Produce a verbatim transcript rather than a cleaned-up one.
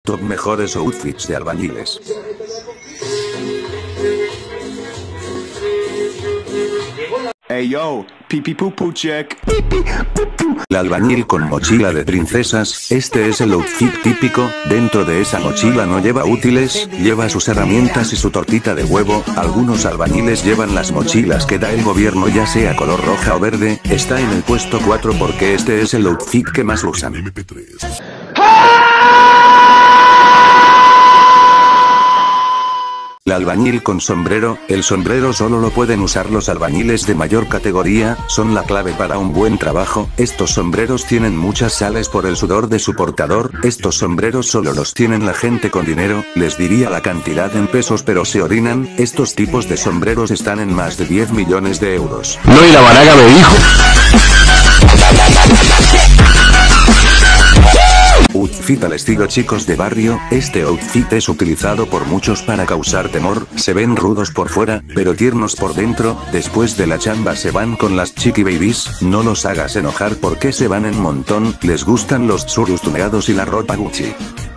Top mejores outfits de albañiles. Hey yo, pipi pupu check. El albañil con mochila de princesas, este es el outfit típico. Dentro de esa mochila no lleva útiles, lleva sus herramientas y su tortita de huevo. Algunos albañiles llevan las mochilas que da el gobierno, ya sea color roja o verde. Está en el puesto cuatro porque este es el outfit que más usan. El albañil con sombrero, el sombrero solo lo pueden usar los albañiles de mayor categoría, son la clave para un buen trabajo. Estos sombreros tienen muchas sales por el sudor de su portador. Estos sombreros solo los tienen la gente con dinero, les diría la cantidad en pesos pero se orinan. Estos tipos de sombreros están en más de diez millones de euros. No, y la baraga me dijo. Outfit al estilo chicos de barrio, este outfit es utilizado por muchos para causar temor. Se ven rudos por fuera, pero tiernos por dentro. Después de la chamba se van con las chiqui babies, no los hagas enojar porque se van en montón. Les gustan los churros tuneados y la ropa Gucci.